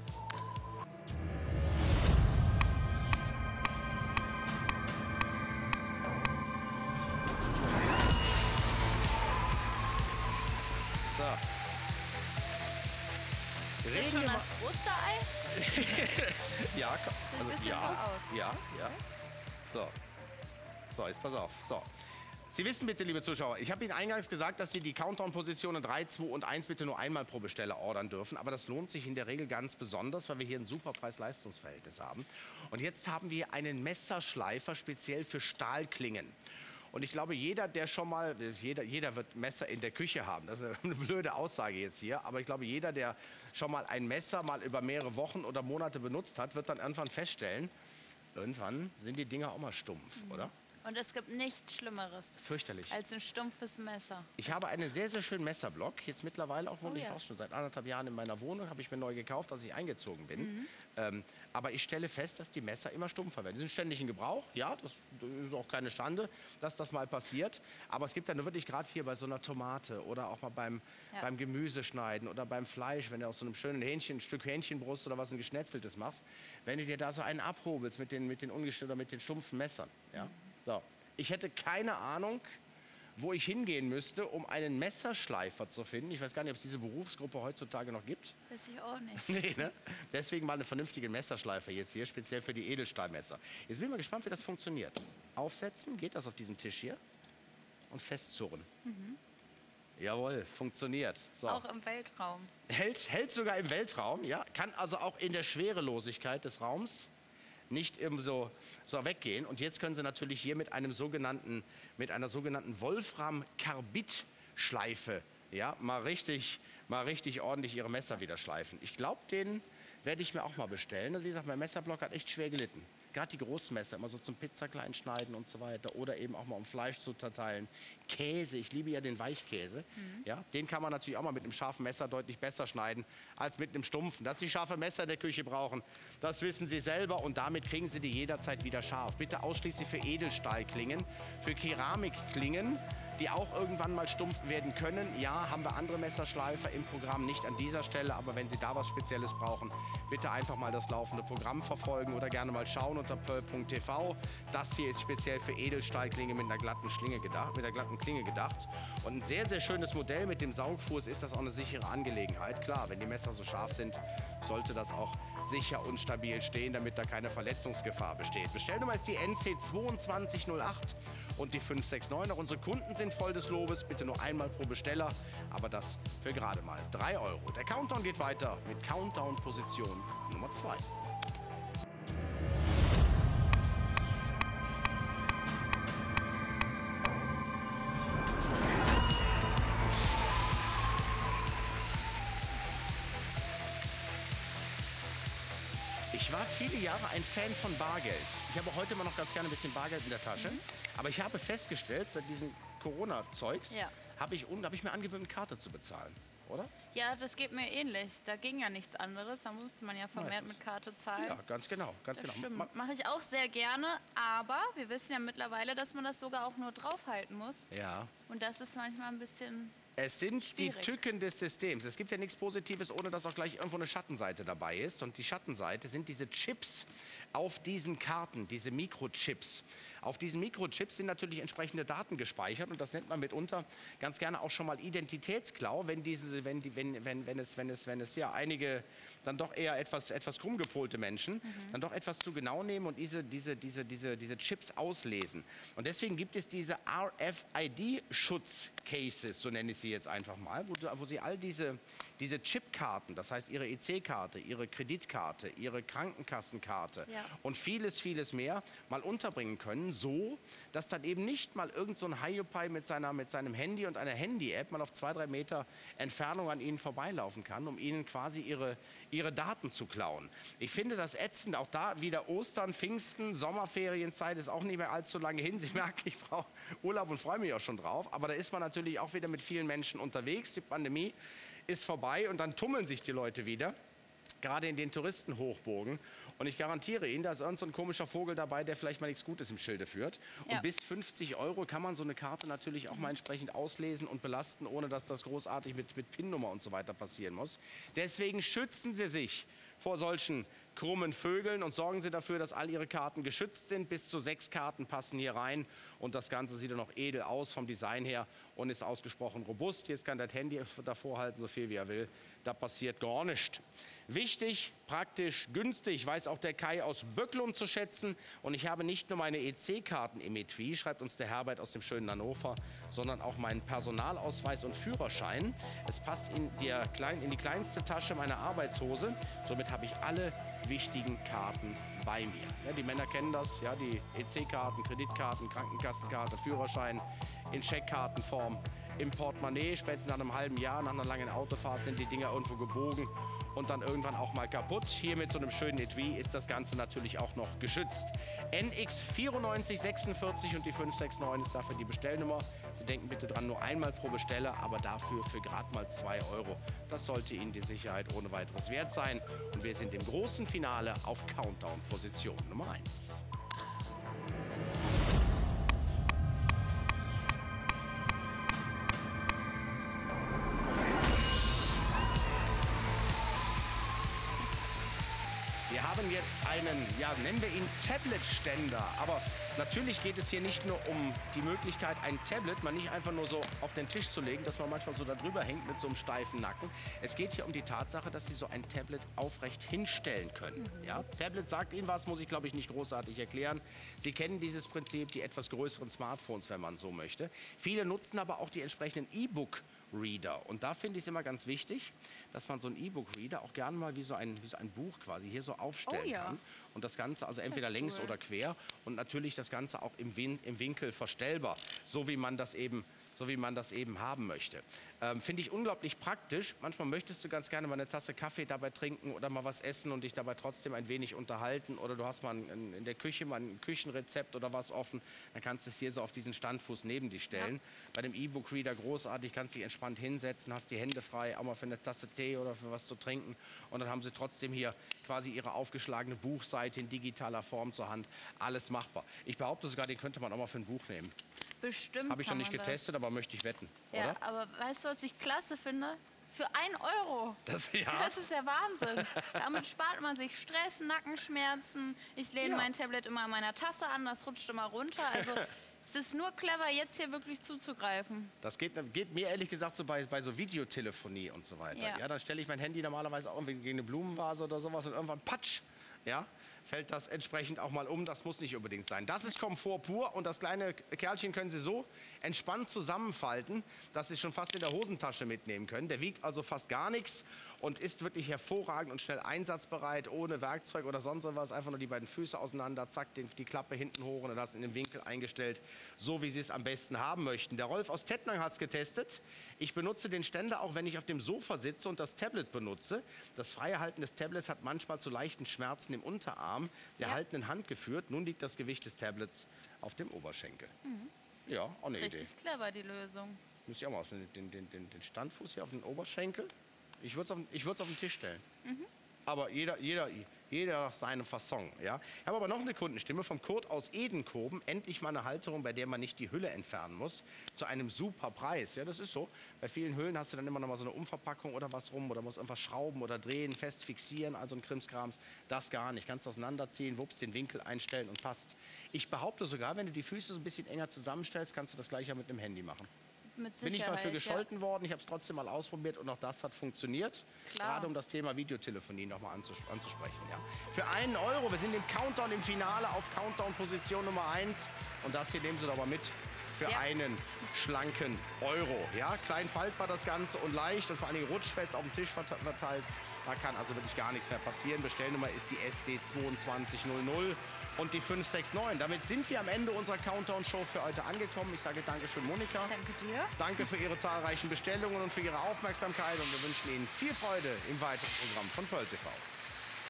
Ist das schon das Osterei? Ja, Sieht ein bisschen so aus. ja. So, jetzt pass auf. So. Sie wissen bitte, liebe Zuschauer, ich habe Ihnen eingangs gesagt, dass Sie die Countdown-Positionen 3, 2 und 1 bitte nur einmal pro Besteller ordern dürfen. Aber das lohnt sich in der Regel ganz besonders, weil wir hier ein super Preis-Leistungs-Verhältnis haben. Und jetzt haben wir einen Messerschleifer speziell für Stahlklingen. Und ich glaube, jeder, der schon mal, jeder wird Messer in der Küche haben. Das ist eine blöde Aussage jetzt hier. Aber ich glaube, jeder, der schon mal ein Messer mal über mehrere Wochen oder Monate benutzt hat, wird dann irgendwann feststellen, irgendwann sind die Dinger auch mal stumpf, oder? Und es gibt nichts Schlimmeres Fürchterlich. als ein stumpfes Messer. Ich habe einen sehr, sehr schönen Messerblock. Jetzt mittlerweile auch, wohne ich ja. auch schon seit 1,5 Jahren in meiner Wohnung. Habe ich mir neu gekauft, als ich eingezogen bin. Aber ich stelle fest, dass die Messer immer stumpfer werden. Die sind ständig in Gebrauch. Ja, das ist auch keine Schande, dass das mal passiert. Aber es gibt dann wirklich gerade hier bei so einer Tomate oder auch mal beim Gemüseschneiden oder beim Fleisch, wenn du aus so einem schönen Hähnchen, ein Stück Hähnchenbrust oder was ein geschnetzeltes machst, wenn du dir da so einen abhobelst mit den oder mit den stumpfen Messern. Ja? So. Ich hätte keine Ahnung, wo ich hingehen müsste, um einen Messerschleifer zu finden. Ich weiß gar nicht, ob es diese Berufsgruppe heutzutage noch gibt. Weiß ich auch nicht. Nee, ne? Deswegen mal eine vernünftige Messerschleifer jetzt hier, speziell für die Edelstahlmesser. Jetzt bin ich mal gespannt, wie das funktioniert. Aufsetzen, geht das auf diesem Tisch hier und festzurren. Jawohl, funktioniert. So. Auch im Weltraum. Hält sogar im Weltraum, ja. Kann also auch in der Schwerelosigkeit des Raums nicht eben so weggehen. Und jetzt können Sie natürlich hier mit einer sogenannten Wolfram-Carbid-Schleife mal richtig ordentlich Ihre Messer wieder schleifen. Ich glaube, den werde ich mir auch mal bestellen. Also wie gesagt, mein Messerblock hat echt schwer gelitten. Gerade die großen Messer, immer so zum Pizza klein schneiden und so weiter. Oder eben auch mal um Fleisch zu zerteilen. Käse, ich liebe ja den Weichkäse. Ja, den kann man natürlich auch mal mit einem scharfen Messer deutlich besser schneiden als mit einem stumpfen. Dass Sie scharfe Messer in der Küche brauchen, das wissen Sie selber. Und damit kriegen Sie die jederzeit wieder scharf. Bitte ausschließlich für Edelstahlklingen, für Keramikklingen, die auch irgendwann mal stumpf werden können. Ja, haben wir andere Messerschleifer im Programm, nicht an dieser Stelle. Aber wenn Sie da was Spezielles brauchen, bitte einfach mal das laufende Programm verfolgen oder gerne mal schauen unter pearl.tv. Das hier ist speziell für Edelstahlklinge mit einer glatten Klinge gedacht. Und ein sehr, sehr schönes Modell mit dem Saugfuß ist das auch eine sichere Angelegenheit. Klar, wenn die Messer so scharf sind, sollte das auch sicher und stabil stehen, damit da keine Verletzungsgefahr besteht. Bestellnummer ist die NC 2208 und die 569. Auch unsere Kunden sind voll des Lobes. Bitte nur einmal pro Besteller, aber das für gerade mal 3 €. Der Countdown geht weiter mit Countdown-Position Nummer 2. Ich war viele Jahre ein Fan von Bargeld. Ich habe heute immer noch ganz gerne ein bisschen Bargeld in der Tasche. Aber ich habe festgestellt, seit diesem Corona-Zeugs habe ich mir angewöhnt, Karte zu bezahlen, oder? Ja, das geht mir ähnlich. Da ging ja nichts anderes. Da musste man ja vermehrt mit Karte zahlen. Ja, ganz genau. Das stimmt. Mache ich auch sehr gerne. Aber wir wissen ja mittlerweile, dass man das sogar auch nur draufhalten muss. Ja. Und das ist manchmal ein bisschen... Es sind die schwierig. Tücken des Systems. Es gibt ja nichts Positives, ohne dass auch gleich irgendwo eine Schattenseite dabei ist. Und die Schattenseite sind diese Chips auf diesen Karten, diese Mikrochips. Auf diesen Mikrochips sind natürlich entsprechende Daten gespeichert und das nennt man mitunter ganz gerne auch schon mal Identitätsklau, wenn es ja einige dann doch eher etwas krumm gepolte Menschen dann doch etwas zu genau nehmen und diese Chips auslesen. Und deswegen gibt es diese RFID-Schutzcases, so nenne ich sie jetzt einfach mal, wo sie all diese Chipkarten, das heißt ihre EC-Karte, ihre Kreditkarte, ihre Krankenkassenkarte und vieles mehr mal unterbringen können, so dass dann eben nicht mal irgend so ein Hiopai mit seinem Handy und einer Handy-App mal auf 2-3 Meter Entfernung an ihnen vorbeilaufen kann, um ihnen quasi ihre Daten zu klauen. Ich finde das ätzend, auch da wieder Ostern, Pfingsten, Sommerferienzeit ist auch nicht mehr allzu lange hin. Sie merken, ich brauche Urlaub und freue mich auch schon drauf, aber da ist man natürlich auch wieder mit vielen Menschen unterwegs. Die Pandemie ist vorbei und dann tummeln sich die Leute wieder, gerade in den Touristenhochburgen. Und ich garantiere Ihnen, da ist irgend so ein komischer Vogel dabei, der vielleicht mal nichts Gutes im Schilde führt. Und bis 50 € kann man so eine Karte natürlich auch mal entsprechend auslesen und belasten, ohne dass das großartig mit PIN-Nummer und so weiter passieren muss. Deswegen schützen Sie sich vor solchen krummen Vögeln und sorgen Sie dafür, dass all Ihre Karten geschützt sind. Bis zu 6 Karten passen hier rein und das Ganze sieht dann noch edel aus vom Design her und ist ausgesprochen robust. Jetzt kann das Handy davor halten, so viel wie er will. Da passiert gar nichts. Wichtig, praktisch, günstig, weiß auch der Kai aus Böcklum zu schätzen. Und ich habe nicht nur meine EC-Karten im Etui, schreibt uns der Herbert aus dem schönen Hannover, sondern auch meinen Personalausweis und Führerschein. Es passt in die kleinste Tasche meiner Arbeitshose. Somit habe ich alle wichtigen Karten bei mir. Ja, die Männer kennen das, ja, die EC-Karten, Kreditkarten, Krankenkassenkarte, Führerschein in Scheckkartenform, im Portemonnaie. Spätestens nach einem halben Jahr, nach einer langen Autofahrt sind die Dinger irgendwo gebogen und dann irgendwann auch mal kaputt. Hier mit so einem schönen Etui ist das Ganze natürlich auch noch geschützt. NX 9446 und die 569 ist dafür die Bestellnummer. Sie denken bitte dran, nur einmal pro Besteller, aber dafür für gerade mal 2 €. Das sollte Ihnen die Sicherheit ohne weiteres wert sein. Und wir sind im großen Finale auf Countdown-Position Nummer 1. Wir haben jetzt einen, ja, nennen wir ihn Tablet-Ständer. Aber natürlich geht es hier nicht nur um die Möglichkeit, ein Tablet mal nicht einfach nur so auf den Tisch zu legen, dass man manchmal so da drüber hängt mit so einem steifen Nacken. Es geht hier um die Tatsache, dass Sie so ein Tablet aufrecht hinstellen können. Ja? Tablet sagt Ihnen was, muss ich glaube ich nicht großartig erklären. Sie kennen dieses Prinzip, die etwas größeren Smartphones, wenn man so möchte. Viele nutzen aber auch die entsprechenden E-Book-Reader. Und da finde ich es immer ganz wichtig, dass man so einen E-Book-Reader auch gerne mal wie so ein Buch quasi hier so aufstellen kann. Und das Ganze also entweder längs oder quer und natürlich das Ganze auch im Winkel verstellbar, so wie man das eben haben möchte. Finde ich unglaublich praktisch. Manchmal möchtest du ganz gerne mal eine Tasse Kaffee dabei trinken oder mal was essen und dich dabei trotzdem ein wenig unterhalten. Oder du hast mal in der Küche mal ein Küchenrezept oder was offen. Dann kannst du es hier so auf diesen Standfuß neben dich stellen. Ja. Bei dem E-Book-Reader großartig, kannst dich entspannt hinsetzen, hast die Hände frei, auch mal für eine Tasse Tee oder für was zu trinken. Und dann haben sie trotzdem hier quasi ihre aufgeschlagene Buchseite in digitaler Form zur Hand. Alles machbar. Ich behaupte sogar, den könnte man auch mal für ein Buch nehmen. Bestimmt. Habe ich noch nicht getestet, aber möchte ich wetten. Ja, oder? aber weißt du, was ich klasse finde? Für 1 €. Das ist der Wahnsinn. Damit spart man sich Stress, Nackenschmerzen. Ich lehne mein Tablet immer an meiner Tasse an, das rutscht immer runter. Also es ist nur clever, jetzt hier wirklich zuzugreifen. Das geht mir ehrlich gesagt so bei so Videotelefonie und so weiter. Ja, dann stelle ich mein Handy normalerweise auch irgendwie gegen eine Blumenvase oder sowas und irgendwann patsch. Ja, fällt das entsprechend auch mal um. Das muss nicht unbedingt sein. Das ist Komfort pur und das kleine Kerlchen können Sie so entspannt zusammenfalten, dass Sie schon fast in der Hosentasche mitnehmen können. Der wiegt also fast gar nichts und ist wirklich hervorragend und schnell einsatzbereit, ohne Werkzeug oder sonst was. Einfach nur die beiden Füße auseinander, zack, die Klappe hinten hoch und dann das in den Winkel eingestellt, so wie Sie es am besten haben möchten. Der Rolf aus Tettnang hat es getestet. Ich benutze den Ständer auch, wenn ich auf dem Sofa sitze und das Tablet benutze. Das freie Halten des Tablets hat manchmal zu leichten Schmerzen im Unterarm der haltenden Hand geführt. Nun liegt das Gewicht des Tablets auf dem Oberschenkel. Ja, auch eine Idee. Richtig clever, die Lösung. Muss ich auch mal den Standfuß hier auf den Oberschenkel. Ich würde es auf den Tisch stellen. aber jeder nach seinem Fasson. Ja? Ich habe aber noch eine Kundenstimme vom Kurt aus Edenkoben. Endlich mal eine Halterung, bei der man nicht die Hülle entfernen muss, zu einem super Preis. Ja, das ist so. Bei vielen Hüllen hast du dann immer noch mal so eine Umverpackung oder was rum oder musst einfach schrauben oder drehen, fest fixieren, also ein Krimskrams. Das gar nicht. Kannst auseinanderziehen, wups, den Winkel einstellen und passt. Ich behaupte sogar, wenn du die Füße so ein bisschen enger zusammenstellst, kannst du das gleich ja mit einem Handy machen. Mit Bin ich mal für Sicherheit, gescholten worden. Ich habe es trotzdem mal ausprobiert und auch das hat funktioniert. Klar. Gerade um das Thema Videotelefonie noch mal anzusprechen. Ja. Für 1 Euro, wir sind im Countdown im Finale auf Countdown-Position Nummer 1. Und das hier nehmen Sie doch mal mit für einen schlanken Euro. Ja, klein faltbar das Ganze und leicht und vor allem rutschfest auf dem Tisch verteilt. Da kann also wirklich gar nichts mehr passieren. Bestellnummer ist die SD2200 und die 569. Damit sind wir am Ende unserer Countdown-Show für heute angekommen. Ich sage Dankeschön, Monika. Danke dir. Danke für Ihre zahlreichen Bestellungen und für Ihre Aufmerksamkeit. Und wir wünschen Ihnen viel Freude im weiteren Programm von Pearl TV.